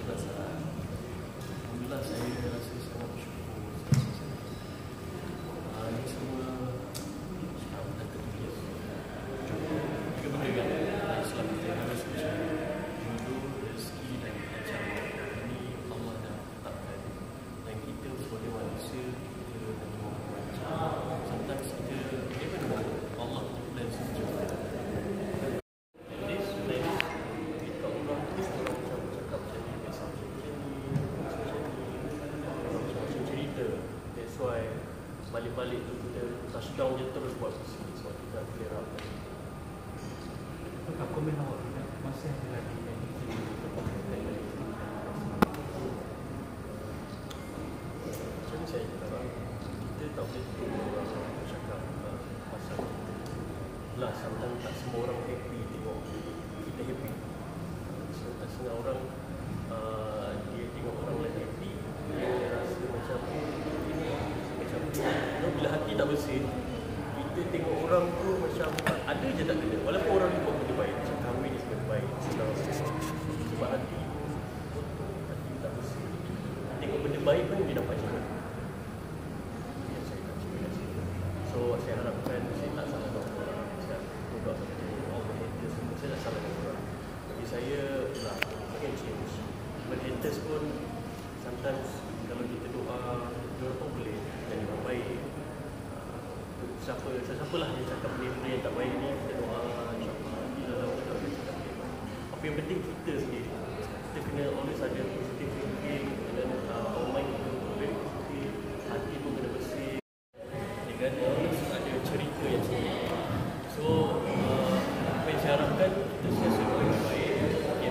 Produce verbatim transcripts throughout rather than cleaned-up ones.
Alhamdulillah, saya rasa sangat bersyukur. Uh, ini semua uh, dah tertulis. Tiga benda kan Islam kita harus percaya. Jodoh, rezeki dan ancaman. Ini Allah dah tetapkan. Dan kita sebagai manusia, kita hanya mahu membaca. Sometimes kita even know Allah dan sejuk. Balik-balik tu kita touchdown je terus buat sesi sebab kita nak clear up. Apa komen awak masa yang lagi yang ini macam ni saya cakap, kita tak boleh tunggu orang cakap uh, pasal lah, sometimes tak semua orang happy tengok kita happy. So tak semua orang uh, dia tengok orang lain happy, dia rasa macam no, bila hati tak bersih, kita tengok orang tu macam ada je tak kena. Walaupun orang ni buat benda baik, macam kahwin ni benda baik, senang sebab hati kotor, hati tak bersih. Tengok benda baik pun dia dapat cakap. Yang saya nak cakap. So saya harapkan saya tak salah orang. Saya tak satu orang haters semua, saya tak salah orang. Bagi saya lah, makin change. But haters pun sometimes kalau kita doa, doa pun boleh jadi orang baik. Uh, siapa, siapa lah yang cakap benda-benda yang tak baik ni, kita doa insyaAllah dia dalam cakap dia cakap baik. Apa yang penting kita sendiri, kita kena always ada positive thinking, dan uh, our mind kita very positif, hati pun kena bersih, dengan always ada cerita yang sendiri. So uh, apa yang saya harapkan, kita siasat yang baik. Okay,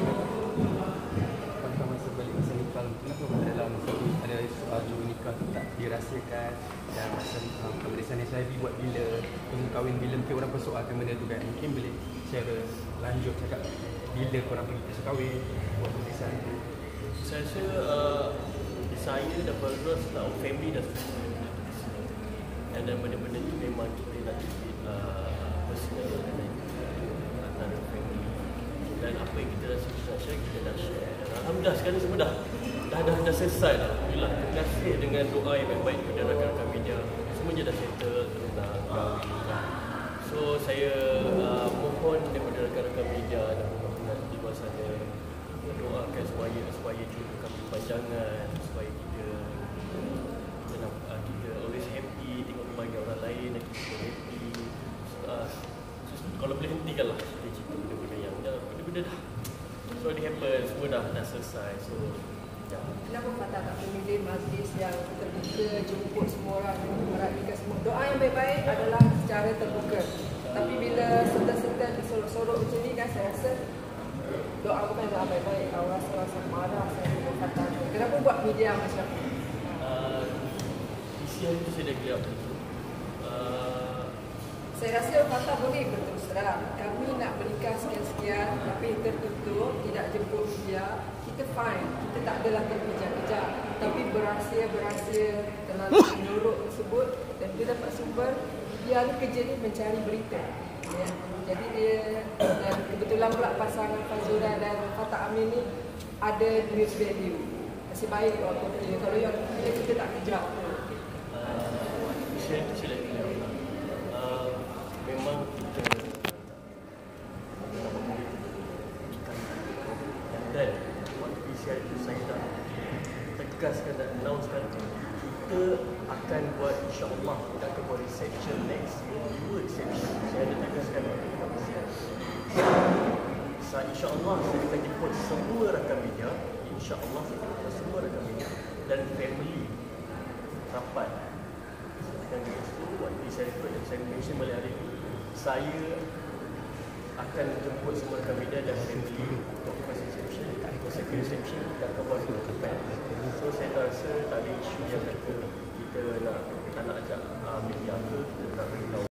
apakah masa balik masa nikah, kenapa dalam ada soal jual nikah tak dirahsiakan, dan masa um, pemeriksaan H I V buat bila, tunggu kahwin bila, mungkin orang persoalkan benda tu kan, mungkin boleh share lanjut cakap bila korang pergi kes kahwin buat pemeriksaan tu. Saya rasa uh, saya dan Fazrul dah family dah and dan benda-benda tu memang kita nak cakap uh, personal dan antara family, dan apa yang kita rasa kita nak share, kita nak share. Dan alhamdulillah sekarang semua dah dah dah, dah selesai dah. Alhamdulillah, terima kasih dengan doa yang baik-baik kepada rakan-rakan media. Semuanya dah settle, tenang, kahwin. So saya uh, mohon daripada rakan-rakan media dan penonton di luar sana, doakan supaya supaya jodoh kami panjangan, supaya kita kita, nak, uh, kita always happy tengok kebahagiaan orang lain dan kita pun happy. Uh, so, kalau boleh hentikanlah kita cerita benda-benda yang dah benda-benda dah so it happen, semua dah dah selesai. So ya. Kenapa Fatah tak memilih majlis yang terbuka, jemput semua orang, meraihkan semua? Doa yang baik-baik adalah secara terbuka. Tapi bila serta-serta disorok-sorok macam ni kan, saya rasa doa bukan doa baik-baik. Awak rasa marah saya dengan Fatah. Kenapa buat media macam ni? Uh, isi hari tu saya dah clear up dulu. Uh, Saya rasa Fatah boleh berterus terang. Kami nak bernikah sekian-sekian, tapi tertutup, tidak jemput media. Kita fine, kita tak adalah terkejar-kejar, tapi berahsia-berahsia terlalu menurut tersebut, dan dia dapat sumber. Dia ni kerja ni mencari berita, ya. Jadi dia, dan kebetulan pula pasangan Fazura dan Fatah Amin ni ada news value. Masih baik waktu dia. Kalau yang kita, kita tak kejar. uh, isi hari tu saya dah clear up. Uh, memang kita dan isi hari tu saya dah tegaskan dan announcekan kita akan buat, insyaAllah kita akan buat reception next year, dua reception. Saya ada tegaskan so, insyaAllah saya akan jemput semua rakan media, insyaAllah saya akan jemput semua rakan media dan family rapat. Dan itu waktu saya ikut yang saya mention balik hari ini, saya akan jemput semua rakan media dan family untuk first reception. Untuk second reception kita akan buat dua tempat. So saya rasa tak ada isu yang kata kita nak tak nak ajak uh, media ke, kita nak beritahu.